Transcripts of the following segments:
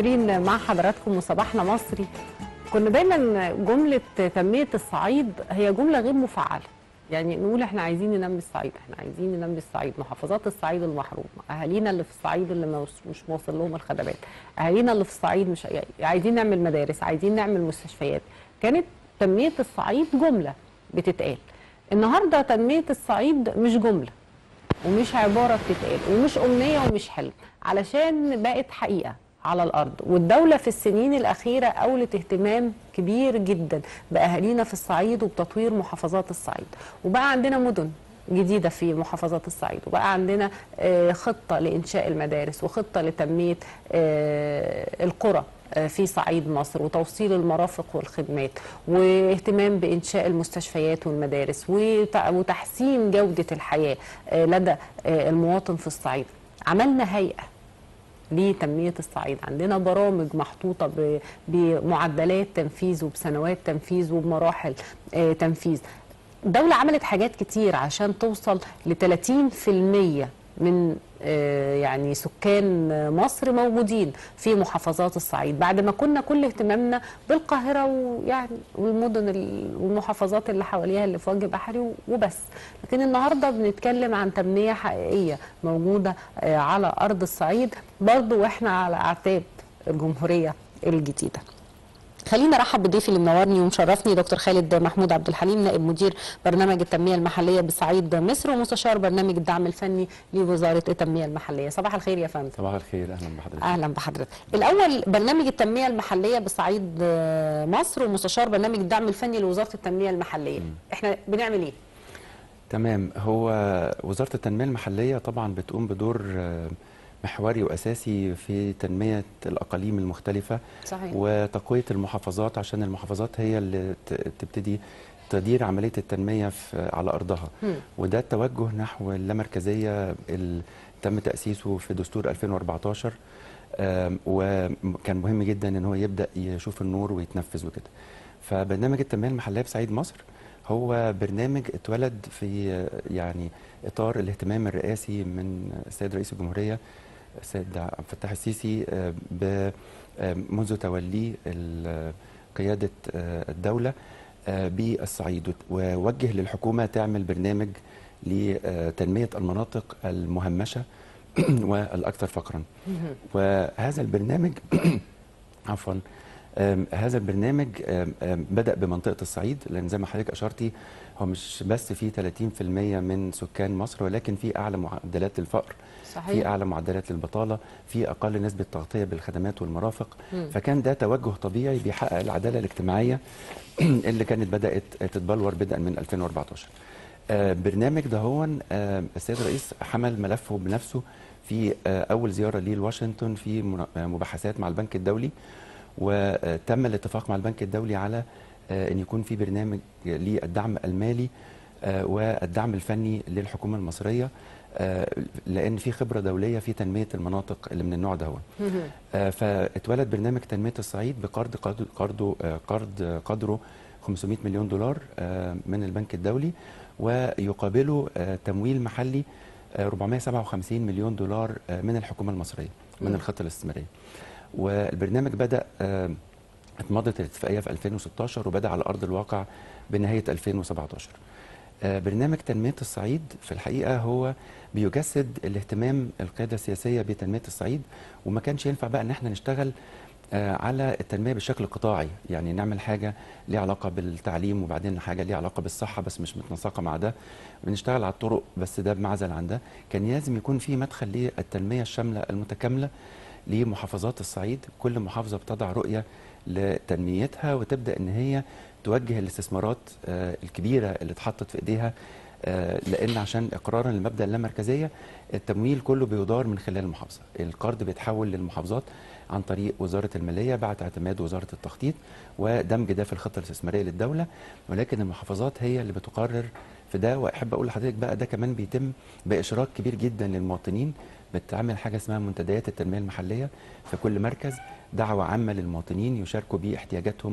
مستمرين مع حضراتكم وصباحنا مصري. كنا دايما جملة تنمية الصعيد هي جملة غير مفعلة، يعني نقول احنا عايزين ننمي الصعيد، احنا عايزين ننمي الصعيد، محافظات الصعيد المحرومة، اهالينا اللي في الصعيد اللي مش موصل لهم الخدمات، اهالينا اللي في الصعيد مش عايزين نعمل مدارس، عايزين نعمل مستشفيات. كانت تنمية الصعيد جملة بتتقال. النهارده تنمية الصعيد مش جملة ومش عبارة بتتقال ومش أمنية ومش حلم، علشان بقت حقيقة على الأرض. والدولة في السنين الأخيرة أولت اهتمام كبير جدا بأهالينا في الصعيد وبتطوير محافظات الصعيد، وبقى عندنا مدن جديدة في محافظات الصعيد، وبقى عندنا خطة لإنشاء المدارس وخطة لتنمية القرى في صعيد مصر وتوصيل المرافق والخدمات، واهتمام بإنشاء المستشفيات والمدارس وتحسين جودة الحياة لدى المواطن في الصعيد. عملنا هيئة لتنمية الصعيد، عندنا برامج محطوطة بمعدلات تنفيذ وبسنوات تنفيذ وبمراحل تنفيذ. الدولة عملت حاجات كتير عشان توصل ل 30% من يعني سكان مصر موجودين في محافظات الصعيد، بعد ما كنا كل اهتمامنا بالقاهرة ويعني والمدن والمحافظات اللي حواليها اللي في وجه بحري وبس. لكن النهارده بنتكلم عن تنمية حقيقية موجودة على أرض الصعيد برضو، واحنا على أعتاب الجمهورية الجديدة. خلينا ارحب بضيفي اللي منورني ومشرفني دكتور خالد محمود عبد الحليم، نائب مدير برنامج التنميه المحليه بصعيد مصر ومستشار برنامج الدعم الفني لوزاره التنميه المحليه. صباح الخير يا فندم. صباح الخير، اهلا بحضرتك. اهلا بحضرتك. الاول برنامج التنميه المحليه بصعيد مصر ومستشار برنامج الدعم الفني لوزاره التنميه المحليه، احنا بنعمل ايه؟ تمام. هو وزاره التنميه المحليه طبعا بتقوم بدور محوري واساسي في تنميه الاقاليم المختلفه. صحيح. وتقويه المحافظات، عشان المحافظات هي اللي تبتدي تدير عمليه التنميه على ارضها. وده التوجه نحو اللامركزيه اللي تم تاسيسه في دستور 2014، وكان مهم جدا ان هو يبدا يشوف النور ويتنفذ وكده. فبرنامج التنميه المحليه بصعيد مصر هو برنامج اتولد في يعني اطار الاهتمام الرئاسي من السيد رئيس الجمهوريه السيد عبد الفتاح السيسي منذ توليه قياده الدوله بالصعيد، ووجه للحكومه تعمل برنامج لتنميه المناطق المهمشه والاكثر فقرا. وهذا البرنامج عفوا هذا البرنامج بدأ بمنطقة الصعيد، لأن زي ما حضرتك أشرتي هو مش بس في 30% من سكان مصر، ولكن في أعلى معدلات الفقر. صحيح. في أعلى معدلات البطالة، في أقل نسبة تغطية بالخدمات والمرافق. فكان ده توجه طبيعي بيحقق العدالة الاجتماعية اللي كانت بدأت تتبلور بدءا من 2014. برنامج ده هو السيد الرئيس حمل ملفه بنفسه في أول زيارة ليه لواشنطن في مباحثات مع البنك الدولي، وتم الاتفاق مع البنك الدولي على أن يكون في برنامج للدعم المالي والدعم الفني للحكومة المصرية، لأن في خبرة دولية في تنمية المناطق اللي من النوع ده. فاتولد برنامج تنمية الصعيد بقرض قدره 500 مليون دولار من البنك الدولي، ويقابله تمويل محلي 457 مليون دولار من الحكومة المصرية من الخطة الاستثمارية. والبرنامج بدأ اتمضت الاتفاقية في 2016 وبدأ على أرض الواقع بنهاية 2017. برنامج تنمية الصعيد في الحقيقة هو بيجسد الاهتمام القيادة السياسية بتنمية الصعيد، وما كانش ينفع بقى ان احنا نشتغل على التنمية بشكل قطاعي، يعني نعمل حاجة ليها علاقة بالتعليم وبعدين حاجة ليها علاقة بالصحة بس مش متناسقة مع ده، بنشتغل على الطرق بس ده بمعزل عن ده. كان لازم يكون في مدخل للتنمية الشاملة المتكاملة لمحافظات الصعيد. كل محافظة بتضع رؤية لتنميتها وتبدأ ان هي توجه الاستثمارات الكبيرة اللي اتحطت في ايديها، لان عشان اقرارا لمبدأ اللامركزية التمويل كله بيدار من خلال المحافظة. القرض بيتحول للمحافظات عن طريق وزارة المالية بعد اعتماد وزارة التخطيط ودمج ده في الخطة الاستثمارية للدولة، ولكن المحافظات هي اللي بتقرر في ده. واحب اقول لحضرتك بقى ده كمان بيتم باشراك كبير جدا للمواطنين. بتعمل حاجة اسمها منتديات التنمية المحلية في كل مركز، دعوة عامة للمواطنين يشاركوا باحتياجاتهم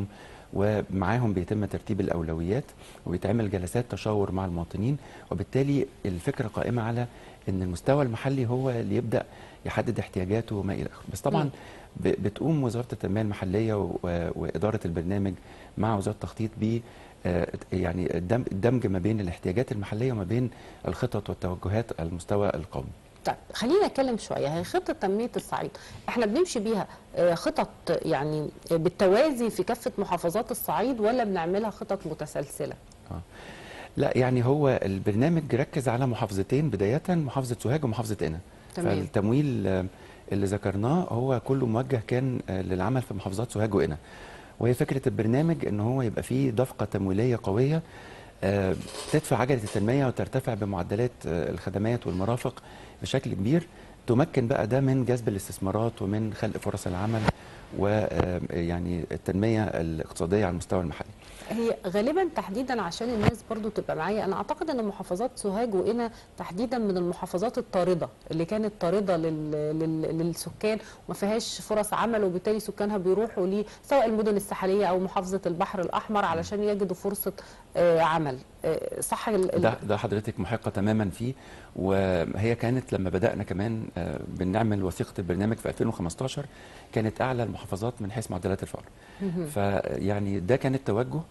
ومعاهم بيتم ترتيب الأولويات وبيتعمل جلسات تشاور مع المواطنين، وبالتالي الفكرة قائمة على أن المستوى المحلي هو اللي يبدأ يحدد احتياجاته وما إلى آخره. بس طبعا بتقوم وزارة التنمية المحلية وإدارة البرنامج مع وزارة التخطيط ب يعني الدمج ما بين الاحتياجات المحلية وما بين الخطط والتوجهات على المستوى القومي. طيب خلينا نتكلم شويه. هي خطه تنميه الصعيد احنا بنمشي بيها خطط يعني بالتوازي في كافه محافظات الصعيد، ولا بنعملها خطط متسلسله؟ لا، يعني هو البرنامج ركز على محافظتين بداية، محافظة سوهاج ومحافظة قنا. فالتمويل اللي ذكرناه هو كله موجه كان للعمل في محافظات سوهاج وقنا. وهي فكرة البرنامج ان هو يبقى فيه دفقة تمويلية قوية تدفع عجلة التنمية وترتفع بمعدلات الخدمات والمرافق بشكل كبير، تمكن بقى ده من جذب الاستثمارات ومن خلق فرص العمل ويعني التنمية الاقتصادية على المستوى المحلي. هي غالبا تحديدا عشان الناس برضو تبقى معايا، انا اعتقد ان محافظات سوهاج وقنا تحديدا من المحافظات الطارده اللي كانت طارده للسكان وما فيهاش فرص عمل، وبالتالي سكانها بيروحوا ليه سواء المدن الساحليه او محافظه البحر الاحمر علشان يجدوا فرصه عمل. صح؟ ده حضرتك محقه تماما فيه. وهي كانت لما بدانا كمان بنعمل وثيقه البرنامج في 2015 كانت اعلى المحافظات من حيث معدلات الفقر. فيعني ده كان التوجه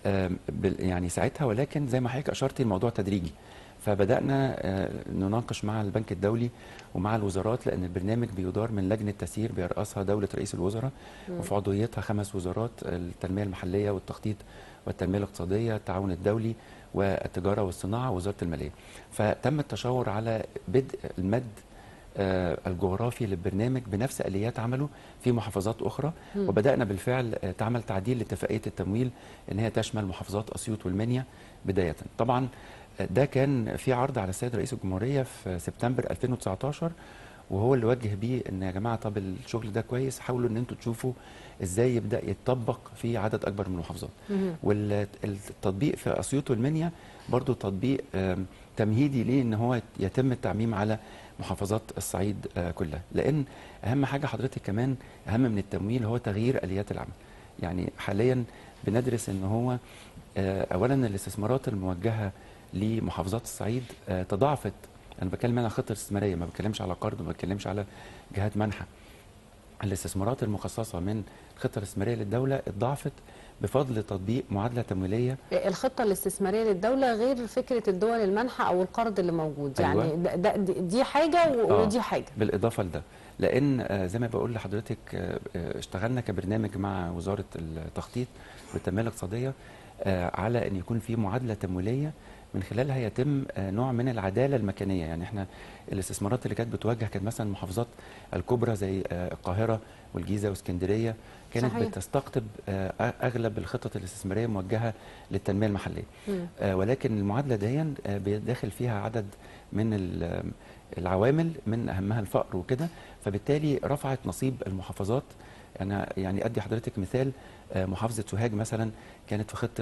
يعني ساعتها، ولكن زي ما حضرتك اشرتي الموضوع تدريجي. فبدانا نناقش مع البنك الدولي ومع الوزارات، لان البرنامج بيدار من لجنه تسيير بيرأسها دوله رئيس الوزراء، وفي عضويتها 5 وزارات: التنميه المحليه والتخطيط والتنميه الاقتصاديه، التعاون الدولي والتجاره والصناعه ووزاره الماليه. فتم التشاور على بدء المد الجغرافي للبرنامج بنفس آليات عمله في محافظات أخرى. وبدأنا بالفعل تعمل تعديل لاتفاقية التمويل إن هي تشمل محافظات أسيوط والمنيا بداية. طبعا ده كان في عرض على السيد رئيس الجمهورية في سبتمبر 2019، وهو اللي وجه بيه ان يا جماعه طب الشغل ده كويس، حاولوا ان انتوا تشوفوا ازاي يبدا يتطبق في عدد اكبر من المحافظات. والتطبيق في اسيوط والمنيا برضو تطبيق تمهيدي ليه ان هو يتم التعميم على محافظات الصعيد كلها، لان اهم حاجه حضرتك كمان اهم من التمويل هو تغيير اليات العمل. يعني حاليا بندرس ان هو اولا الاستثمارات الموجهه لمحافظات الصعيد تضاعفت. انا بتكلم على خطه استثماريه، ما بتكلمش على قرض، ما بتكلمش على جهات منحه. الاستثمارات المخصصه من الخطه الاستثماريه للدوله اتضاعفت بفضل تطبيق معادله تمويليه. الخطه الاستثماريه للدوله غير فكره الدول المنحه او القرض اللي موجود. أيوة. يعني دي حاجه ودي حاجه بالاضافه لده، لان زي ما بقول لحضرتك اشتغلنا كبرنامج مع وزاره التخطيط والتنميه الاقتصاديه على ان يكون في معادله تمويليه من خلالها يتم نوع من العداله المكانيه. يعني احنا الاستثمارات اللي كانت بتوجه كانت مثلا المحافظات الكبرى زي القاهره والجيزه واسكندريه كانت صحيح. بتستقطب اغلب الخطط الاستثماريه موجهه للتنميه المحليه. ولكن المعادله دي بيدخل فيها عدد من العوامل من اهمها الفقر وكده، فبالتالي رفعت نصيب المحافظات. انا يعني ادي حضرتك مثال، محافظه سوهاج مثلا كانت في خطه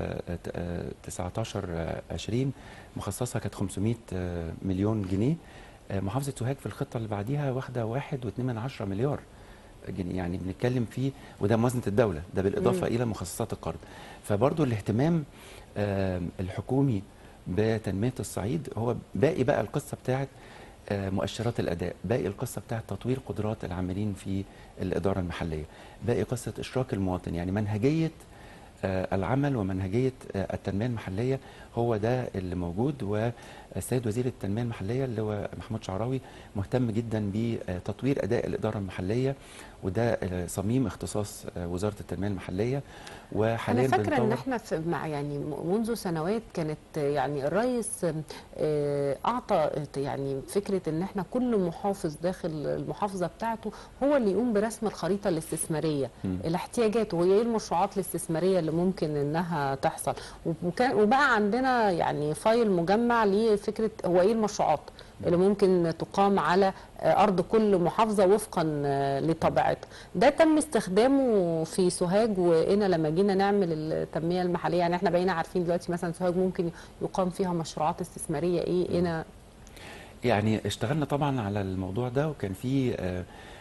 19-20 مخصصها كانت 500 مليون جنيه. محافظه سوهاج في الخطه اللي بعديها واخده 1.2 مليار جنيه. يعني بنتكلم فيه، وده موازنه الدوله، ده بالاضافه الى مخصصات القرض. فبرضه الاهتمام الحكومي بتنميه الصعيد هو باقي بقى القصه بتاعت مؤشرات الاداء، باقي القصه بتاعت تطوير قدرات العاملين في الاداره المحليه، باقي قصه اشراك المواطن. يعني منهجيه العمل ومنهجيه التنميه المحليه هو ده اللي موجود. والسيد وزير التنميه المحليه اللي هو محمود شعراوي مهتم جدا بتطوير اداء الاداره المحليه، وده صميم اختصاص وزاره التنميه المحليه. وحاليا انا فاكره ان احنا مع يعني منذ سنوات كانت يعني الرئيس اعطى يعني فكره ان احنا كل محافظ داخل المحافظه بتاعته هو اللي يقوم برسم الخريطه الاستثماريه، الاحتياجات وهي ايه المشروعات الاستثماريه اللي ممكن انها تحصل. وبقى عندنا يعني فايل مجمع لفكره هو ايه المشروعات اللي ممكن تقام على أرض كل محافظة وفقا لطبيعتها. ده تم استخدامه في سوهاج وقنا لما جينا نعمل التنمية المحلية. يعني احنا بقينا عارفين دلوقتي مثلا سوهاج ممكن يقام فيها مشروعات استثمارية ايه. قنا يعني اشتغلنا طبعا على الموضوع ده، وكان في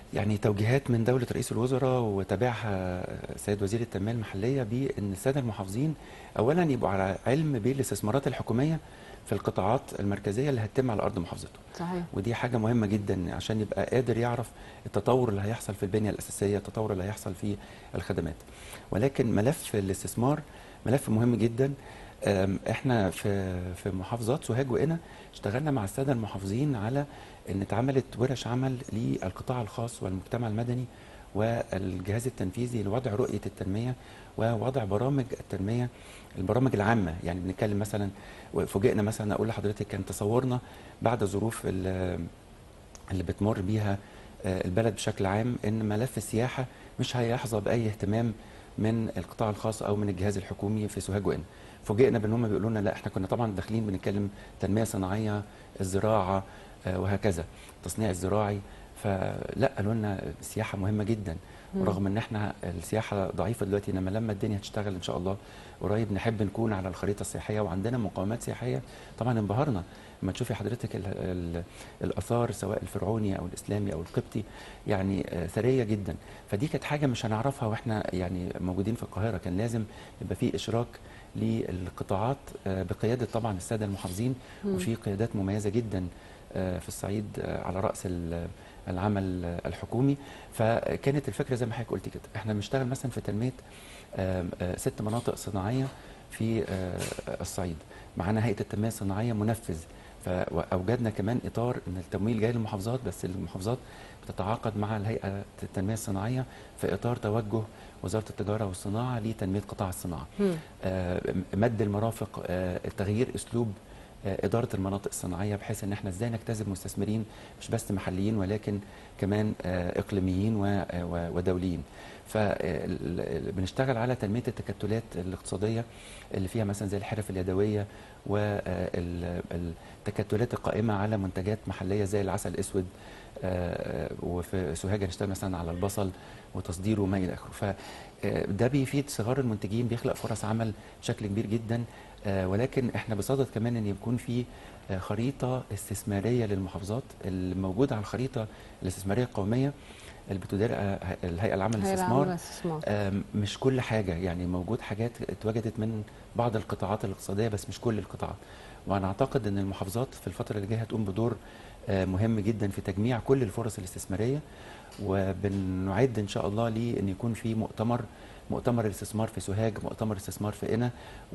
يعني توجيهات من دولة رئيس الوزراء وتابعها سيد وزير التنمية المحلية بأن السادة المحافظين أولا يبقوا على علم بالاستثمارات الحكومية في القطاعات المركزية اللي هتتم على أرض محافظته. صحيح. ودي حاجة مهمة جدا عشان يبقى قادر يعرف التطور اللي هيحصل في البنية الأساسية، التطور اللي هيحصل في الخدمات. ولكن ملف الاستثمار ملف مهم جدا. احنا في محافظات سوهاج وقنا اشتغلنا مع السادة المحافظين على ان اتعملت ورش عمل للقطاع الخاص والمجتمع المدني والجهاز التنفيذي لوضع رؤية التنمية ووضع برامج التنمية، البرامج العامة. يعني بنتكلم مثلا، فوجئنا مثلا اقول لحضرتك كان تصورنا بعد الظروف اللي بتمر بيها البلد بشكل عام ان ملف السياحة مش هيحظى بأي اهتمام من القطاع الخاص او من الجهاز الحكومي في سوهاج وقنا. فوجئنا بان هم بيقولوا لنا لا، احنا كنا طبعا داخلين بنتكلم تنمية صناعية، الزراعة وهكذا، التصنيع الزراعي. فلا، قالوا لنا السياحه مهمه جدا، ورغم ان احنا السياحه ضعيفه دلوقتي، انما لما الدنيا هتشتغل ان شاء الله قريب نحب نكون على الخريطه السياحيه وعندنا مقومات سياحيه. طبعا انبهرنا لما تشوفي حضرتك الاثار سواء الفرعوني او الاسلامي او القبطي، يعني ثريه جدا. فدي كانت حاجه مش هنعرفها واحنا يعني موجودين في القاهره، كان لازم يبقى في اشراك للقطاعات بقياده طبعا الساده المحافظين، وفي قيادات مميزه جدا في الصعيد على رأس العمل الحكومي. فكانت الفكرة زي ما حضرتك قلت كده، احنا بنشتغل مثلا في تنمية 6 مناطق صناعية في الصعيد، معانا هيئة التنمية الصناعية منفذ. فأوجدنا كمان إطار إن التمويل جاي للمحافظات، بس المحافظات بتتعاقد مع الهيئة التنمية الصناعية في إطار توجه وزارة التجارة والصناعة لتنمية قطاع الصناعة. مد المرافق، تغيير أسلوب إدارة المناطق الصناعية، بحيث ان احنا ازاي نجتذب مستثمرين مش بس محليين ولكن كمان اقليميين ودوليين. فبنشتغل على تنمية التكتلات الاقتصادية اللي فيها مثلا زي الحرف اليدوية والتكتلات القائمة على منتجات محلية زي العسل الأسود، وفي سوهاج هنشتغل مثلا على البصل وتصديره وما إلى آخره. فده بيفيد صغار المنتجين، بيخلق فرص عمل بشكل كبير جدا. ولكن احنا بصدد كمان ان يكون في خريطه استثماريه للمحافظات الموجوده على الخريطه الاستثماريه القوميه اللي بتديرها الهيئه العامه للاستثمار. مش كل حاجه، يعني موجود حاجات اتوجدت من بعض القطاعات الاقتصاديه بس مش كل القطاعات. وانا اعتقد ان المحافظات في الفتره اللي جايه هتقوم بدور مهم جدا في تجميع كل الفرص الاستثماريه. وبنعد ان شاء الله لان يكون في مؤتمر الاستثمار في سوهاج، مؤتمر الاستثمار في قنا،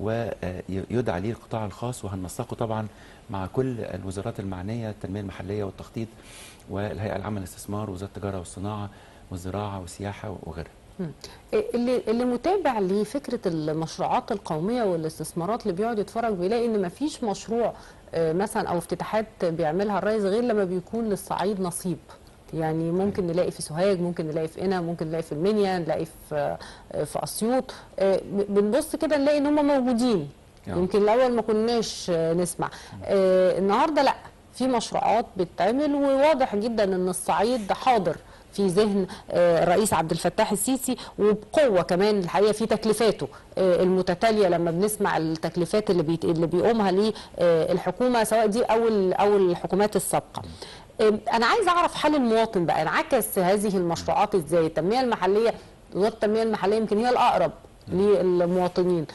ويدعى ليه القطاع الخاص، وهننسقه طبعا مع كل الوزارات المعنيه، التنميه المحليه والتخطيط والهيئه العامه للاستثمار ووزاره التجاره والصناعه والزراعه والسياحه وغيرها. اللي متابع لفكره المشروعات القوميه والاستثمارات اللي بيقعد يتفرج بيلاقي ان مفيش مشروع مثلا او افتتاحات بيعملها الرئيس غير لما بيكون للصعيد نصيب. يعني ممكن نلاقي في سوهاج، ممكن نلاقي في قنا، ممكن نلاقي في المنيا، نلاقي في اسيوط. بنبص كده نلاقي ان هم موجودين. يمكن الاول ما كناش نسمع. النهارده لا، في مشروعات بتتعمل، وواضح جدا ان الصعيد حاضر في ذهن الرئيس عبد الفتاح السيسي، وبقوه كمان الحقيقه في تكليفاته المتتاليه. لما بنسمع التكليفات اللي بيقومها للحكومه سواء دي او الحكومات السابقه. أنا عايز أعرف حال المواطن بقى، انعكس هذه المشروعات إزاي؟ التنمية المحلية، وزارة التنمية المحلية يمكن هي الأقرب للمواطنين.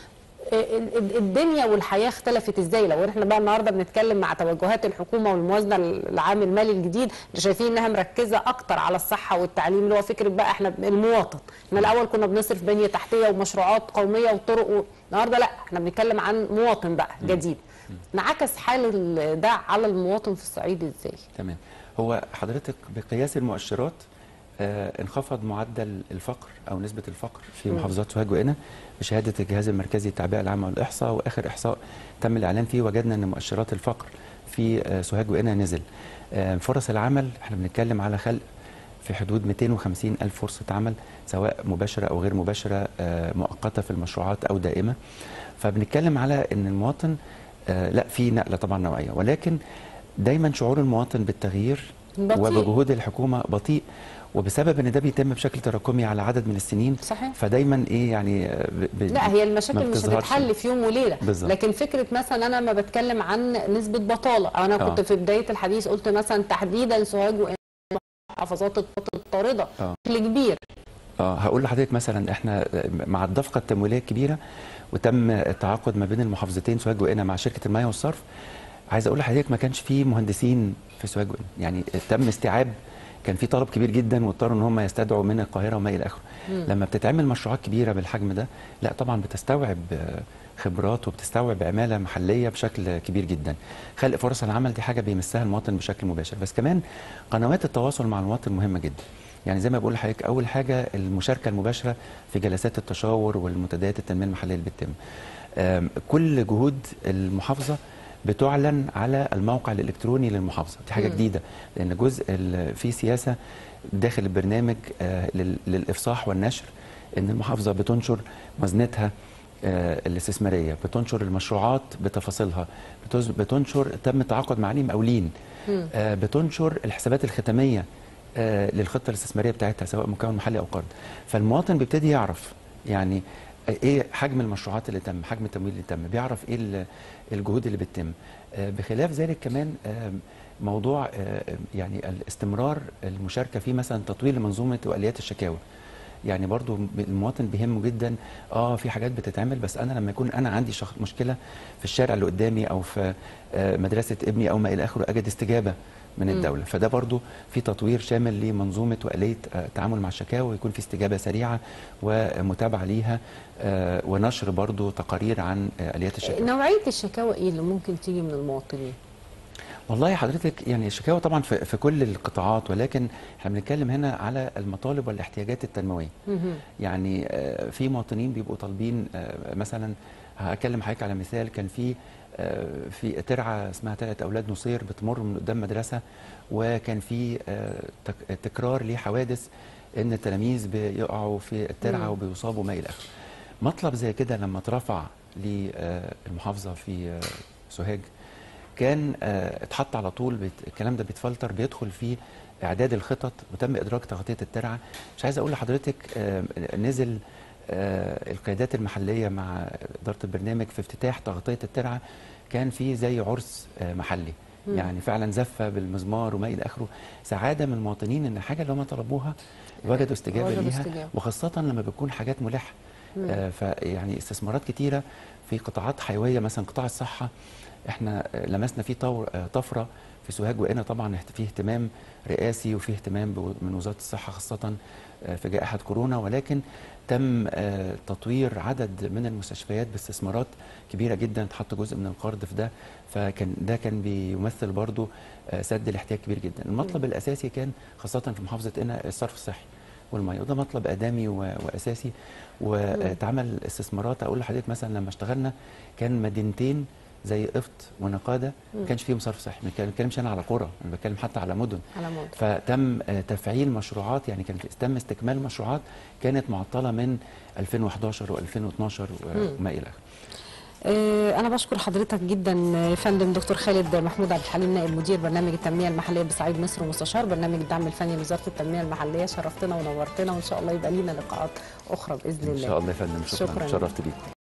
الدنيا والحياة اختلفت إزاي؟ لو إحنا بقى النهاردة بنتكلم مع توجهات الحكومة والموازنة العام المالي الجديد اللي شايفين إنها مركزة أكتر على الصحة والتعليم، اللي هو فكرة بقى إحنا المواطن. إحنا الأول كنا بنصرف بنية تحتية ومشروعات قومية وطرق، النهاردة لا، إحنا بنتكلم عن مواطن بقى جديد. انعكس حال ده على المواطن في الصعيد ازاي؟ تمام. هو حضرتك بقياس المؤشرات انخفض معدل الفقر او نسبه الفقر في محافظات سوهاج وقنا بشهاده الجهاز المركزي للتعبئه العامه والاحصاء، واخر احصاء تم الاعلان فيه وجدنا ان مؤشرات الفقر في سوهاج وقنا نزل. فرص العمل احنا بنتكلم على خلق في حدود 250 ألف فرصه عمل، سواء مباشره او غير مباشره، مؤقته في المشروعات او دائمه. فبنتكلم على ان المواطن لا، في نقله طبعا نوعيه، ولكن دايما شعور المواطن بالتغيير بطيء، وبجهود الحكومه بطيء، وبسبب ان ده بيتم بشكل تراكمي على عدد من السنين. صحيح. فدايما ايه يعني لا، هي المشاكل مش هتتحل في يوم وليله. بالزبط. لكن فكره مثلا انا ما بتكلم عن نسبه بطاله، انا كنت في بدايه الحديث قلت مثلا تحديدا سوهاج المحافظات الطارده آه. بشكل كبير. هقول لحضرتك مثلا احنا مع الدفقه التمويليه الكبيره وتم التعاقد ما بين المحافظتين سوهاج وقنا مع شركه المياه والصرف. عايز اقول لحضرتك ما كانش فيه مهندسين في سوهاج وقنا، يعني تم استيعاب، كان في طلب كبير جدا واضطروا ان هم يستدعوا من القاهره وما الى اخره. لما بتتعمل مشروعات كبيره بالحجم ده لا طبعا بتستوعب خبرات وبتستوعب عماله محليه بشكل كبير جدا. خلق فرص العمل دي حاجه بيمسها المواطن بشكل مباشر، بس كمان قنوات التواصل مع المواطن مهمه جدا. يعني زي ما بقول لحضرتك اول حاجه المشاركه المباشره في جلسات التشاور والمنتديات التنميه المحليه اللي بتتم. كل جهود المحافظه بتعلن على الموقع الالكتروني للمحافظه، دي حاجه جديده لان جزء في سياسه داخل البرنامج للافصاح والنشر، ان المحافظه بتنشر موازنتها الاستثماريه، بتنشر المشروعات بتفاصيلها، بتنشر تم التعاقد مع عليه مقاولين، بتنشر الحسابات الختاميه للخطه الاستثماريه بتاعتها سواء مكون محلي او قرض. فالمواطن بيبتدي يعرف يعني ايه حجم المشروعات اللي تم، حجم التمويل اللي تم، بيعرف ايه الجهود اللي بتتم. بخلاف ذلك كمان موضوع يعني الاستمرار المشاركه في مثلا تطوير منظومه واليات الشكاوى. يعني برضو المواطن بيهمه جدا في حاجات بتتعمل، بس انا لما يكون انا عندي مشكله في الشارع اللي قدامي او في مدرسه ابني او ما الى اخره اجد استجابه من الدوله. فده برضو في تطوير شامل لمنظومه واليه التعامل مع الشكاوى، ويكون في استجابه سريعه ومتابعه ليها ونشر برضو تقارير عن اليات الشكاوى. نوعيه الشكاوى ايه اللي ممكن تيجي من المواطنين؟ والله حضرتك يعني الشكاوى طبعا في كل القطاعات، ولكن احنا بنتكلم هنا على المطالب والاحتياجات التنمويه. يعني في مواطنين بيبقوا طالبين مثلا، هكلم حضرتك على مثال، كان في ترعه اسمها ترعه اولاد نصير بتمر من قدام مدرسه، وكان في تكرار لحوادث ان التلاميذ بيقعوا في الترعه وبيصابوا ما الى اخره. مطلب زي كده لما اترفع للمحافظه في سوهاج كان اتحط على طول، الكلام ده بيتفلتر، بيدخل فيه اعداد الخطط وتم ادراج تغطيه الترعه. مش عايز اقول لحضرتك نزل القيادات المحليه مع اداره البرنامج في افتتاح تغطيه الترعه، كان في زي عرس محلي، يعني فعلا زفه بالمزمار وما الى اخره. سعاده من المواطنين ان الحاجه اللي هم طلبوها وجدوا استجابه ليها، وخاصه لما بتكون حاجات ملحه. فيعني استثمارات كتيره في قطاعات حيويه، مثلا قطاع الصحه احنا لمسنا فيه طفره في سوهاج وقنا. طبعا فيه اهتمام رئاسي وفيه اهتمام من وزاره الصحه خاصه في جائحه كورونا، ولكن تم تطوير عدد من المستشفيات باستثمارات كبيره جدا، اتحط جزء من القرض في ده، ده كان بيمثل برضو سد الاحتياج كبير جدا. المطلب الاساسي كان خاصه في محافظه قنا الصرف الصحي والميه، وده مطلب ادمي واساسي، واتعمل استثمارات. اقول لحضرتك مثلا لما اشتغلنا كان مدينتين زي قفط ونقاده ما كانش فيهم صرف صحي، ما بتكلمش انا على قرى، انا بتكلم حتى على مدن. فتم تفعيل مشروعات، يعني تم استكمال مشروعات كانت معطله من 2011 و2012 وما الى اخره. أنا بشكر حضرتك جدا يا فندم دكتور خالد محمود عبد الحليم، نائب مدير برنامج التنمية المحلية بصعيد مصر ومستشار برنامج الدعم الفني لوزارة التنمية المحلية. شرفتنا ونورتنا، وإن شاء الله يبقى لينا لقاءات أخرى بإذن الله. إن شاء الله يا فندم، شكرا، شرفت بيك.